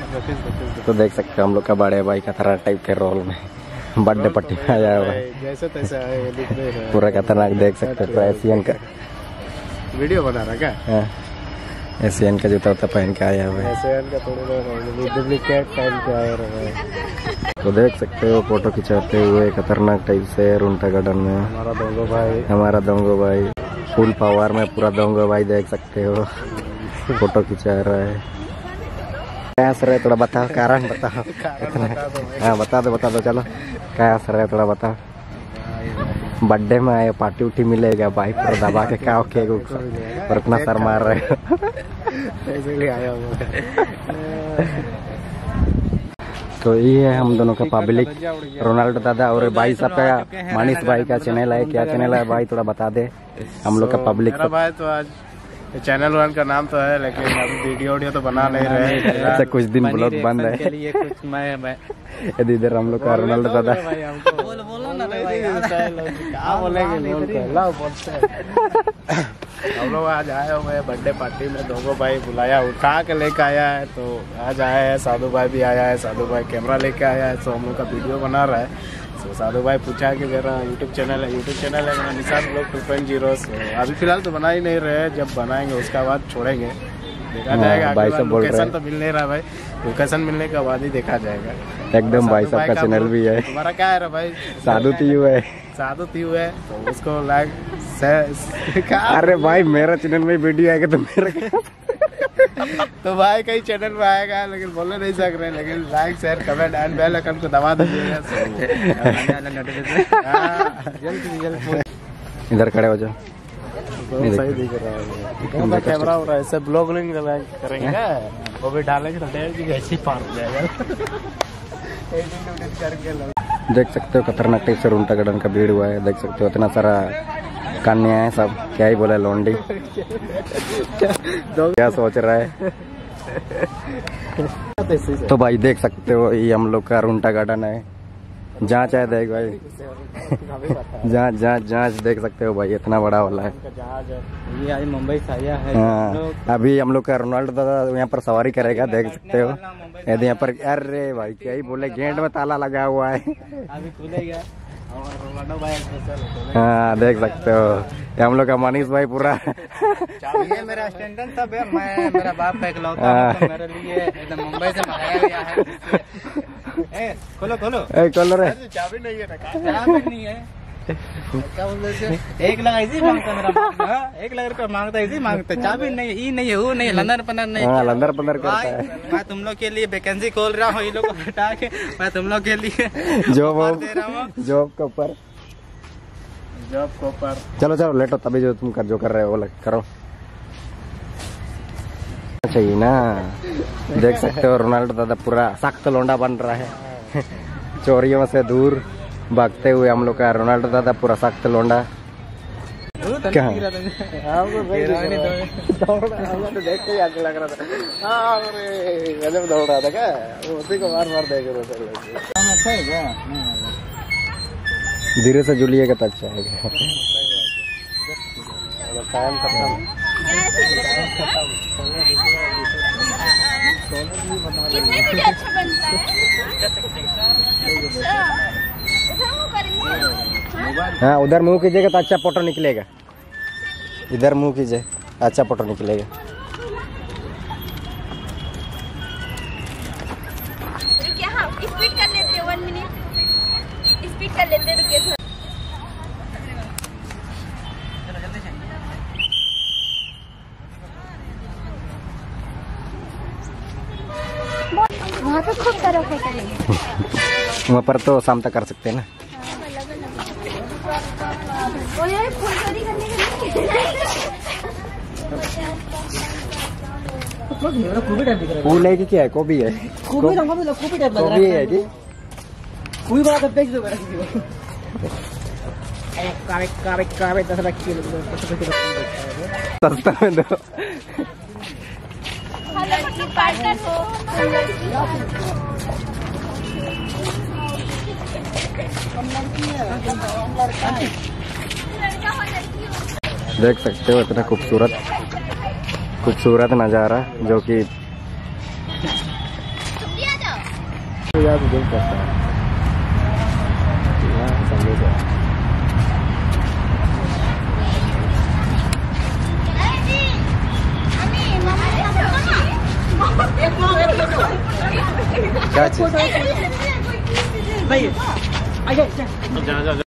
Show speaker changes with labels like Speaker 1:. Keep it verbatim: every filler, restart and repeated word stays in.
Speaker 1: तो देख सकते हो हम लोग का बड़े भाई खतरनाक टाइप के रोल में बर्थडे पार्टी में आया हुआ है,
Speaker 2: जैसे तैसे आए
Speaker 1: पूरा खतरनाक देख सकते हो। एशियन का
Speaker 2: वीडियो बना रहा क्या?
Speaker 1: एशियन का जूता उता पहन के आया हुआ है,
Speaker 2: एशियन का थोड़ी डुप्लीकेट पहन के आया हुआ है।
Speaker 1: तो देख सकते हो फोटो खिंचाते हुए खतरनाक टाइप से रुंटा गार्डन में
Speaker 2: हमारा दोंगो भाई
Speaker 1: हमारा दोंगो भाई फुल पावर में पूरा दोंगो भाई देख सकते हो फोटो खिंचा रहा है। क्या असर है थोड़ा बताओ, कारण बताओ। हाँ बता दो बता दो चलो क्या असर है थोड़ा बताओ। बर्थडे में आए पार्टी उठी मिलेगा भाई पूरा दबा के क्या केक और इतना सर मार रहे हो
Speaker 2: इसलिए आया हुआ है।
Speaker 1: तो ये है हम दोनों का पब्लिक रोनाल्डो दादा और भाई साहब का मानिस भाई का चैनल है, क्या चैनल है भाई थोड़ा बता दे हम लोग का पब्लिक।
Speaker 2: मेरा भाई तो आज चैनल वन का नाम तो है लेकिन अभी वीडियो वीडियो तो बना नहीं रहे।
Speaker 1: अच्छा कुछ दिन ब्लॉग बंद है
Speaker 3: कुछ मैं मैं
Speaker 1: इधर हम लोग का रोनाल्डो दादा
Speaker 3: बोल बोलो ना भाई
Speaker 2: क्या बोलेंगे हम लोग आज आए हुए हैं बर्थडे पार्टी में। दोनों भाई बुलाया उठा के लेके आया है तो आज आया है। साधु भाई भी आया है, साधु भाई कैमरा लेके आया है तो हम लोग का वीडियो बना रहा है। तो साधु भाई पूछा कि मेरा यूट्यूब चैनल है, यूट्यूब चैनल है मेरा निशान ब्लॉग टू पॉइंट जीरो। अभी फिलहाल तो बना ही नहीं रहे, जब बनाएंगे उसका बाद छोड़ेंगे, देखा जाएगा। लोकेशन तो मिल नहीं रहा भाई, लोकेशन मिलने के बाद ही देखा जाएगा।
Speaker 1: एकदम भाई साहब का चैनल भी है।
Speaker 2: तुम्हारा क्या है भाई?
Speaker 1: साधु तीयू है,
Speaker 2: साधु तीयू है तो उसको लाइक
Speaker 1: अरे भाई मेरा चैनल में वीडियो आएगा तो मेरा
Speaker 2: तो भाई कई चैनल में आएगा लेकिन बोलने नहीं सक रहे, लेकिन like share comment and bell icon को दबा दीजिएगा।
Speaker 1: इधर खड़े हो जाओ,
Speaker 2: सही दिख रहा है कैमरा हो रहा है। ऐसे ब्लॉगिंग करेंगे वो भी डालेंगे तो डेढ़ जी ऐसे ही पार हो जाएगा।
Speaker 1: देख सकते हो खतरनाक टाइप से रुंटा गार्डन का भीड़ हुआ है, देख सकते हो इतना सारा कन्या है सब, क्या ही बोले लोंडी क्या सोच रहा है। तो भाई देख सकते हो ये हम लोग का रुंटा गार्डन है, जहाँ चाहे देख भाई जहाँ जहाँ जहाँ देख सकते हो भाई इतना बड़ा वाला है।
Speaker 3: ये आज मुंबई से आया है।
Speaker 1: हाँ अभी हम लोग का रोनाल्डो दादा यहाँ पर सवारी करेगा, देख सकते हो यदि यहाँ पर। अरे भाई क्या ही बोले गेट में ताला लगा हुआ है,
Speaker 3: अभी खुलेगा।
Speaker 1: हाँ देख सकते हो ये हम लोग का मनीष भाई पूरा
Speaker 3: ये मेरा स्टैंडर्ड सब है, मैं मेरा बाप का इकलौता तो मेरे लिए एकदम मुंबई से मंगाया गया है। ए, खोलो खोलो
Speaker 1: ए, खोलो रे।
Speaker 2: चाबी नहीं है ना?
Speaker 3: चाबी नहीं है क्या बोलते हैं? एक लगा इसी मांगता मेरा बाप, एक लगा रुपया मांगता इसी मांगता, चाबी नहीं ई नहीं है वो नहीं लंदर पंदर नहीं।
Speaker 1: हाँ लंदर पंदर करता है।
Speaker 3: मैं तुम लोग के लिए वैकेंसी खोल रहा हूँ, ये लोग को हटा के मैं तुम लोग के लिए
Speaker 1: जॉब
Speaker 3: दे रहा हूँ,
Speaker 1: जॉब के ऊपर
Speaker 2: जॉब के ऊपर।
Speaker 1: चलो चलो लेटो, तभी जो तुम कर जो कर रहे हो वो करो चाहिए ना। देख सकते हो रोनाल्डो दादा पूरा सख्त लोंडा बन रहा है, चोरियों से दूर भागते हुए हम लोग का रोनाल्डो दादा पूरा सख्त लोंडा। क्या
Speaker 2: देख के आगे लग रहा था, गजब दौड़ रहा था क्या? उसी को बार बार देख रहे थे।
Speaker 1: धीरे से जुलिएगा तो अच्छा है।
Speaker 2: टाइम खत्म।
Speaker 4: कितने वीडियो अच्छा बनता है।
Speaker 1: हाँ उधर मुंह कीजिएगा तो अच्छा फोटो निकलेगा, इधर मुंह कीजिए अच्छा फोटो निकलेगा।
Speaker 4: रुकिए हाँ स्पीड कर लेते हैं, वन मिनट स्पीड कर लेते हैं, रुकिए थोड़ा। वहाँ पे खूब तरह के करेंगे
Speaker 1: वहाँ पर तो शाम तक कर सकते हैं ना। फूल है कि क्या है? गोभी है, गोभी है कि
Speaker 3: कोई बात है बेच दो मेरा
Speaker 1: सस्ता में दो। देख सकते हो इतना खूबसूरत खूबसूरत नज़ारा जो कि यार मुझे कैसा है संदेश है क्या चीज?